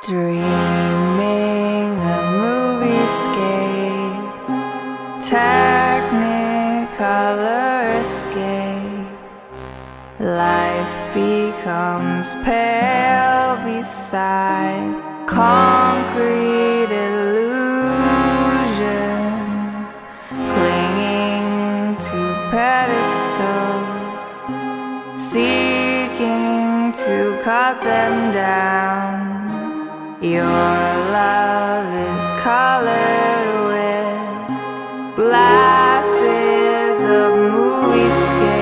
Dreaming of moviescape, technicolor escape. Life becomes pale beside concrete illusion, clinging to pedestal, seeking to cut them down. Your love is colored with glasses of moviescape.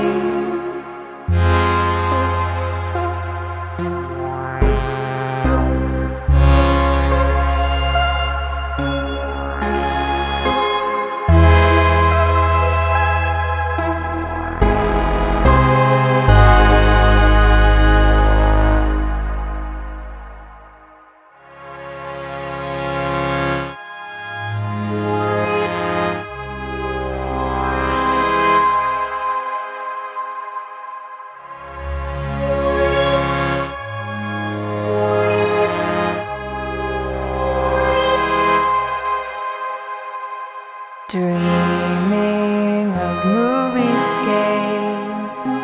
Dreaming of moviescape,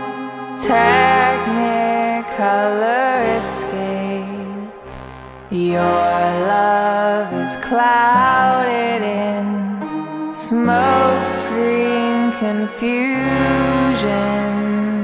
technicolor escape. Your love is clouded in smoke screen confusion.